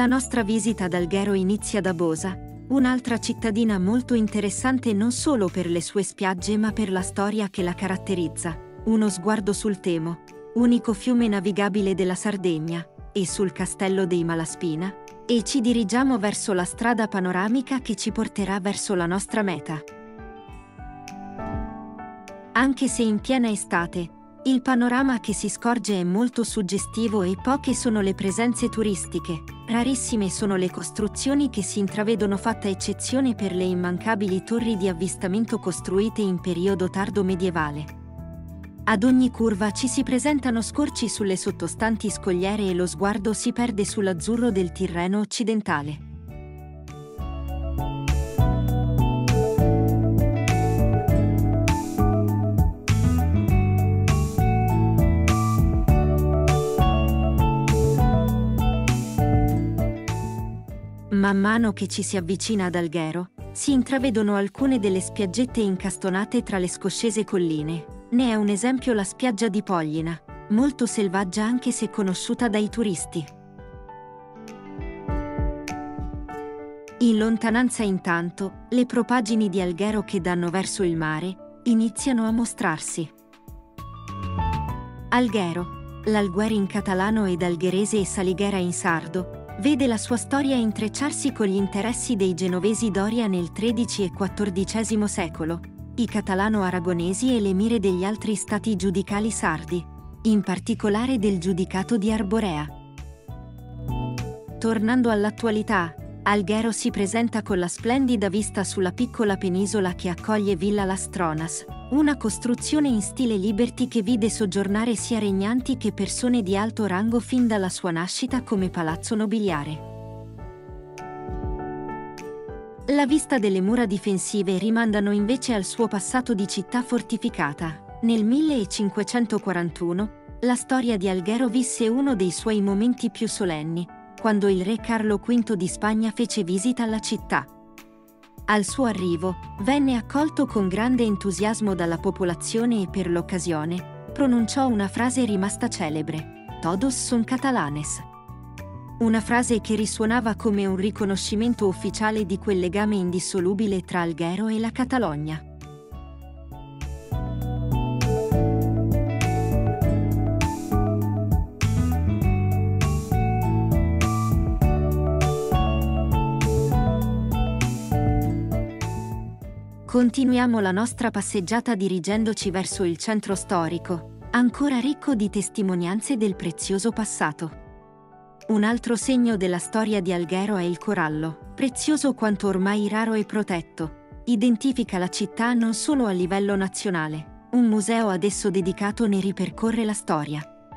La nostra visita ad Alghero inizia da Bosa, un'altra cittadina molto interessante non solo per le sue spiagge ma per la storia che la caratterizza. Uno sguardo sul Temo, unico fiume navigabile della Sardegna, e sul castello dei Malaspina, e ci dirigiamo verso la strada panoramica che ci porterà verso la nostra meta. Anche se in piena estate, il panorama che si scorge è molto suggestivo e poche sono le presenze turistiche, rarissime sono le costruzioni che si intravedono, fatta eccezione per le immancabili torri di avvistamento costruite in periodo tardo medievale. Ad ogni curva ci si presentano scorci sulle sottostanti scogliere e lo sguardo si perde sull'azzurro del Tirreno occidentale. Man mano che ci si avvicina ad Alghero, si intravedono alcune delle spiaggette incastonate tra le scoscese colline. Ne è un esempio la spiaggia di Poglina, molto selvaggia anche se conosciuta dai turisti. In lontananza intanto, le propaggini di Alghero che danno verso il mare, iniziano a mostrarsi. Alghero, l'Alguer in catalano ed algherese e Saliguera in sardo, vede la sua storia intrecciarsi con gli interessi dei genovesi d'Oria nel XIII e XIV secolo, i catalano-aragonesi e le mire degli altri stati giudicali sardi, in particolare del giudicato di Arborea. Tornando all'attualità, Alghero si presenta con la splendida vista sulla piccola penisola che accoglie Villa Las Tronas, una costruzione in stile Liberty che vide soggiornare sia regnanti che persone di alto rango fin dalla sua nascita come palazzo nobiliare. La vista delle mura difensive rimandano invece al suo passato di città fortificata. Nel 1541, la storia di Alghero visse uno dei suoi momenti più solenni, quando il re Carlo V di Spagna fece visita alla città. Al suo arrivo, venne accolto con grande entusiasmo dalla popolazione e per l'occasione, pronunciò una frase rimasta celebre: "Todos son catalanes". Una frase che risuonava come un riconoscimento ufficiale di quel legame indissolubile tra Alghero e la Catalogna. Continuiamo la nostra passeggiata dirigendoci verso il centro storico, ancora ricco di testimonianze del prezioso passato. Un altro segno della storia di Alghero è il corallo, prezioso quanto ormai raro e protetto. Identifica la città non solo a livello nazionale, un museo ad esso dedicato ne ripercorre la storia.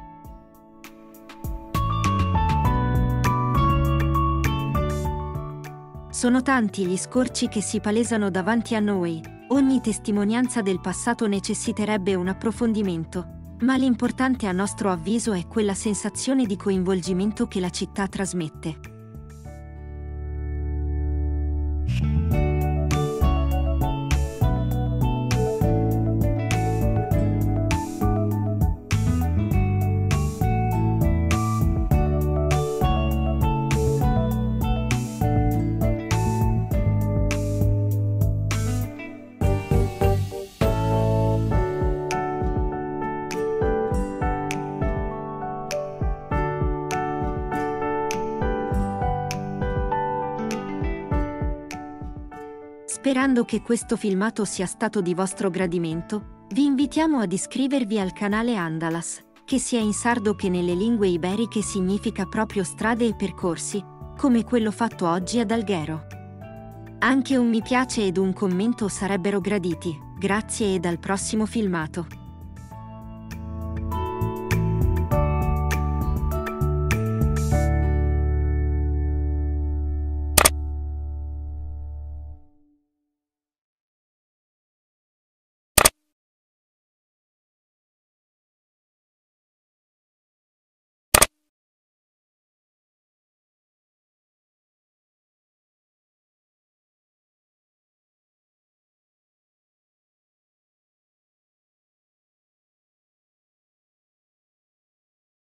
Sono tanti gli scorci che si palesano davanti a noi, ogni testimonianza del passato necessiterebbe un approfondimento, ma l'importante a nostro avviso è quella sensazione di coinvolgimento che la città trasmette. Sperando che questo filmato sia stato di vostro gradimento, vi invitiamo ad iscrivervi al canale Andalas, che sia in sardo che nelle lingue iberiche significa proprio strade e percorsi, come quello fatto oggi ad Alghero. Anche un mi piace ed un commento sarebbero graditi. Grazie e al prossimo filmato.